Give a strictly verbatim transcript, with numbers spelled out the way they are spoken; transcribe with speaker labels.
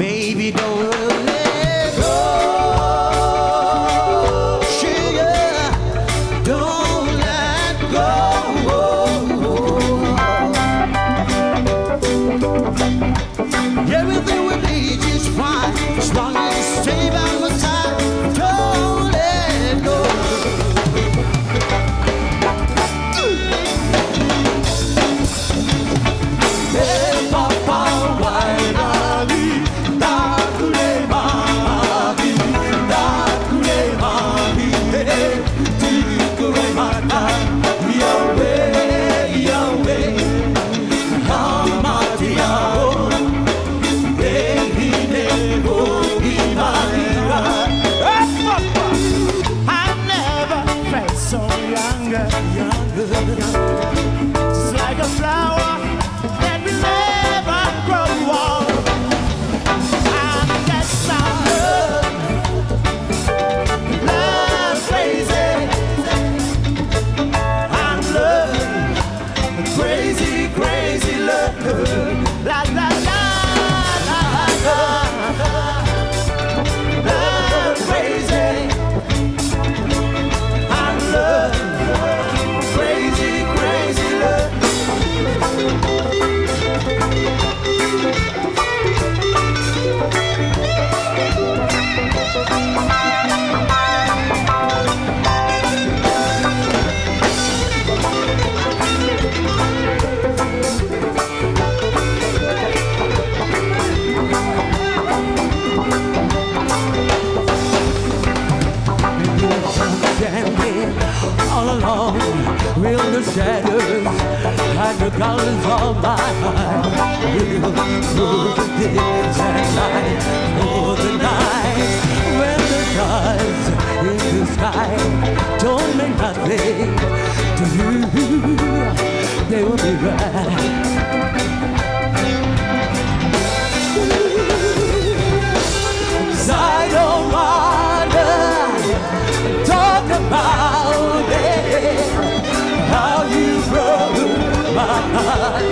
Speaker 1: baby, don't let go. Sugar, don't let go. Everything we need is fine as long as you stay by my side. Don't let go. Hey, Papa, why not me? Dakule mami, dakule mami, hey, tikule mata, Yahweh, Yahweh, Hamatiao, Ehine Bogimaira. I never felt so younger, younger, just like a flower that will never grow old. I get some love, love crazy. I'm love, crazy, crazy love. La la la la la. Love crazy. I'm love, crazy, crazy love. Standing all alone with the shadows and the colors of my heart. We'll through the days and nights, for the night when the stars in the sky don't mean nothing to you. They will be right. I don't wanna talk about it, how you broke my heart.